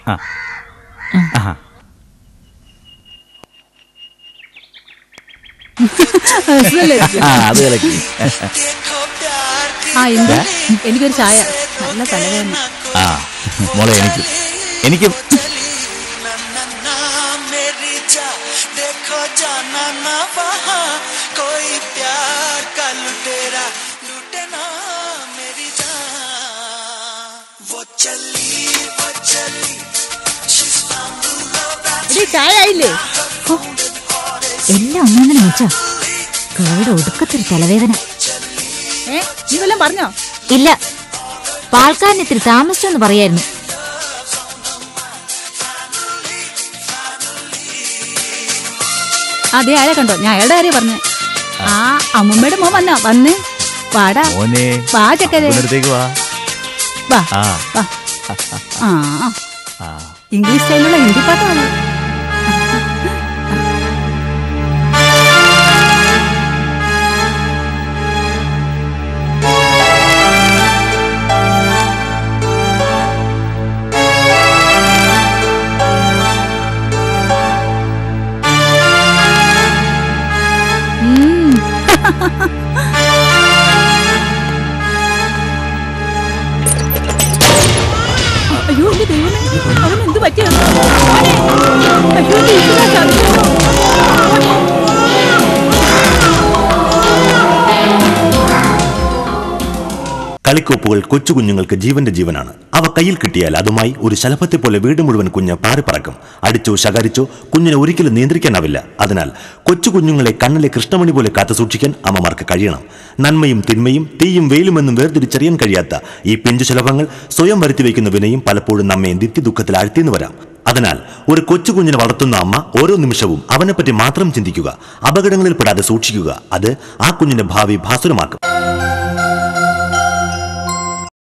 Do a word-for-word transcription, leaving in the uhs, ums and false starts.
എനിക്കൊരു ചായ. നല്ല തലവേദന. ആ മോളെ എനിക്കും എനിക്കും ചായ ആയില്ലേ? എല്ലാം ഒന്നാമതിന് വെച്ചാ കേടെ ഒടുക്കത്തൊരു തലവേദന. ഏ നീ വല്ലതും പറഞ്ഞോ? ഇല്ല, പാൽക്കാരന് ഇത്തിരി താമസിച്ചെന്ന് പറയായിരുന്നു. അതെ, അയാളെ കണ്ടോ? ഞാൻ അയാളുടെ കാര്യം പറഞ്ഞു. ആ അമ്മൂമ്മയുടെ മോൻ വന്നോ? വന്ന് വാടാ, വാ ചക്കരെ, വാ വാ. ആ ഇംഗ്ലീഷ് സ്റ്റൈലുള്ള ഹിന്ദി പാട്ടാണ്. അയ്യോ എന്റെ ദൈവമേ, അവൻ എന്ത് പറ്റിയ? കളിക്കോപ്പുകൾ കൊച്ചു കുഞ്ഞുങ്ങൾക്ക് ജീവന്റെ ജീവനാണ്. അവ കയ്യിൽ കിട്ടിയാൽ അതുമായി ഒരു ശലഭത്തെ പോലെ വീട് മുഴുവൻ കുഞ്ഞ് പാറിപ്പറക്കും. അടിച്ചോ ശകാരിച്ചോ കുഞ്ഞിനെ ഒരിക്കലും നിയന്ത്രിക്കാനാവില്ല. അതിനാൽ കൊച്ചു കുഞ്ഞുങ്ങളെ കണ്ണിലെ കൃഷ്ണമണി പോലെ കാത്തു സൂക്ഷിക്കാൻ അമ്മമാർക്ക് കഴിയണം. നന്മയും തിന്മയും തീയും വെയിലുമെന്നും വേർതിരിച്ചറിയാൻ കഴിയാത്ത ഈ പിഞ്ചു ശലഭങ്ങൾ സ്വയം വരുത്തി വയ്ക്കുന്ന വിനയും പലപ്പോഴും നമ്മെ നിത്യ ദുഃഖത്തിൽ ആഴ്ത്തിയെന്ന് വരാം. അതിനാൽ ഒരു കൊച്ചു കുഞ്ഞിനെ വളർത്തുന്ന അമ്മ ഓരോ നിമിഷവും അവനെപ്പറ്റി മാത്രം ചിന്തിക്കുക, അപകടങ്ങളിൽ പെടാതെ സൂക്ഷിക്കുക. അത് ആ കുഞ്ഞിന്റെ ഭാവി ഭാസുരമാക്കും.